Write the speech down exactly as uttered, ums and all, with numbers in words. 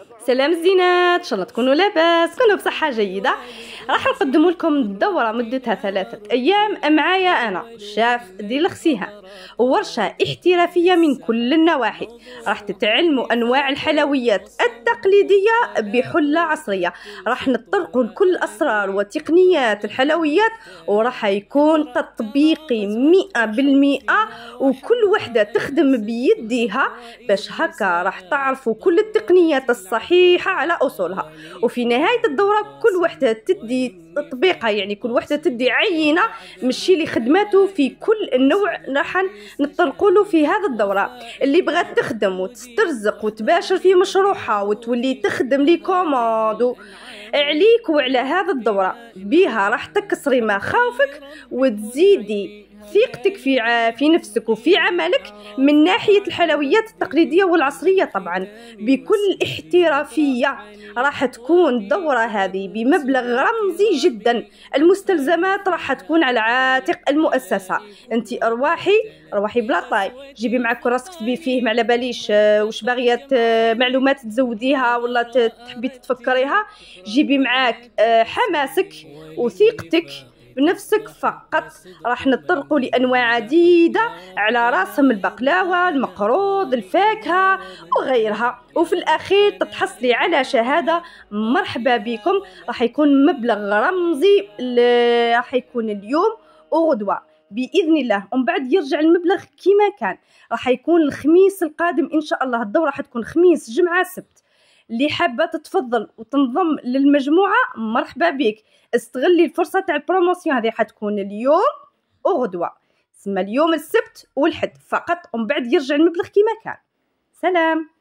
سلام الزينات، ان شاء الله تكونوا لاباس، تكونوا بصحه جيده. راح نقدم لكم الدوره مدتها ثلاثه ايام معايا انا الشاف ديال الخسيهان، ورشه احترافيه من كل النواحي. راح تتعلموا انواع الحلويات التقليديه بحله عصريه، راح نطرقوا لكل اسرار وتقنيات الحلويات، وراح يكون تطبيقي مئة بالمئة، وكل وحده تخدم بيديها باش هكا راح تعرفوا كل التقنيات الصحيحه على اصولها. وفي نهايه الدوره كل وحده تدي تطبيقها، يعني كل وحده تدي عينه من الشيء اللي خدماته في كل نوع راح نطرقوا له في هذا الدوره. اللي بغات تخدم وتسترزق وتباشر في مشروعها وتولي تخدم لي كوموند عليك وعلى هذا الدوره بها راح تكسري مخاوفك وتزيدي ثقتك في ع... في نفسك وفي عملك من ناحية الحلويات التقليدية والعصرية، طبعا بكل احترافية. راح تكون الدورة هذه بمبلغ رمزي جدا، المستلزمات راح تكون على عاتق المؤسسة. انت ارواحي ارواحي بلا طاي، جيبي معك كراسك تكتبي فيه ما على باليش واش باغيه معلومات تزوديها ولا تحبي تتفكريها، جيبي معاك حماسك وثقتك بنفسك فقط. راح نطرقوا لانواع عديده على راسهم البقلاوه، المقروض، الفاكهه وغيرها، وفي الاخير تتحصلي على شهاده مرحبا بكم. راح يكون مبلغ رمزي، راح يكون اليوم وغدوه باذن الله، ومن بعد يرجع المبلغ كما كان. راح يكون الخميس القادم ان شاء الله، الدوره راح تكون خميس جمعه سبت. اللي حابه تتفضل وتنضم للمجموعه مرحبا بك، استغلي الفرصه تاع البروموسيون هذه، حتكون اليوم وغدوه، تسمى اليوم السبت والحد فقط، ومن بعد يرجع المبلغ كما كان. سلام.